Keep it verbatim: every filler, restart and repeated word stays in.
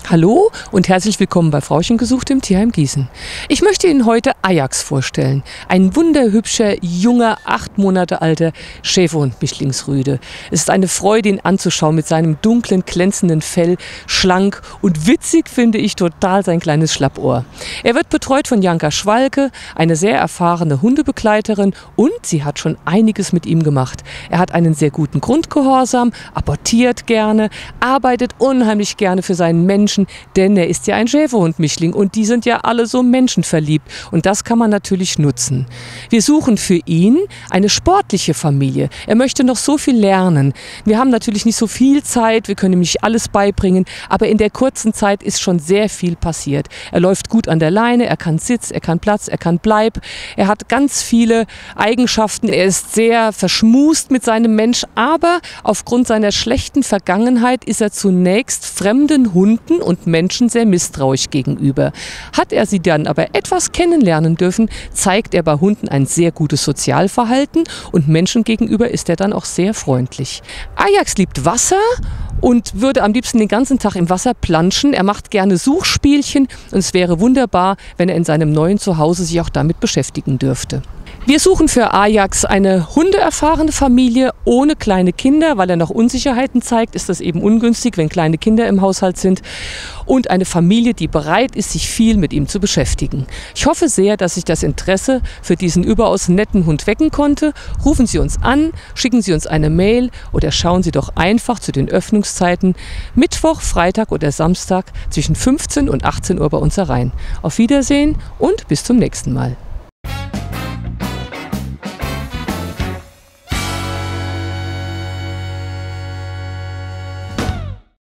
Hallo und herzlich willkommen bei Frauchen gesucht im Tierheim Gießen. Ich möchte Ihnen heute Ajax vorstellen. Ein wunderhübscher, junger, acht Monate alter Schäferhund-Mischlingsrüde. Es ist eine Freude, ihn anzuschauen mit seinem dunklen, glänzenden Fell, schlank und witzig finde ich total sein kleines Schlappohr. Er wird betreut von Janka Schwalke, eine sehr erfahrene Hundebegleiterin, und sie hat schon einiges mit ihm gemacht. Er hat einen sehr guten Grundgehorsam, apportiert gerne, arbeitet unheimlich gerne für seinen Menschen, denn er ist ja ein Schäferhund-Mischling und die sind ja alle so menschenverliebt und das kann man natürlich nutzen. Wir suchen für ihn eine sportliche Familie. Er möchte noch so viel lernen. Wir haben natürlich nicht so viel Zeit, wir können ihm nicht alles beibringen, aber in der kurzen Zeit ist schon sehr viel passiert. Er läuft gut an der Leine, er kann Sitz, er kann Platz, er kann Bleib. Er hat ganz viele Eigenschaften. Er ist sehr verschmust mit seinem Mensch, aber aufgrund seiner schlechten Vergangenheit ist er zunächst fremden Hunden und Menschen sehr misstrauisch gegenüber. Hat er sie dann aber etwas kennenlernen dürfen, zeigt er bei Hunden ein sehr gutes Sozialverhalten und Menschen gegenüber ist er dann auch sehr freundlich. Ajax liebt Wasser und würde am liebsten den ganzen Tag im Wasser planschen. Er macht gerne Suchspielchen und es wäre wunderbar, wenn er in seinem neuen Zuhause sich auch damit beschäftigen dürfte. Wir suchen für Ajax eine hundeerfahrene Familie ohne kleine Kinder, weil er noch Unsicherheiten zeigt, ist das eben ungünstig, wenn kleine Kinder im Haushalt sind. Und eine Familie, die bereit ist, sich viel mit ihm zu beschäftigen. Ich hoffe sehr, dass ich das Interesse für diesen überaus netten Hund wecken konnte. Rufen Sie uns an, schicken Sie uns eine Mail oder schauen Sie doch einfach zu den Öffnungszeiten Mittwoch, Freitag oder Samstag zwischen fünfzehn und achtzehn Uhr bei uns herein. Auf Wiedersehen und bis zum nächsten Mal.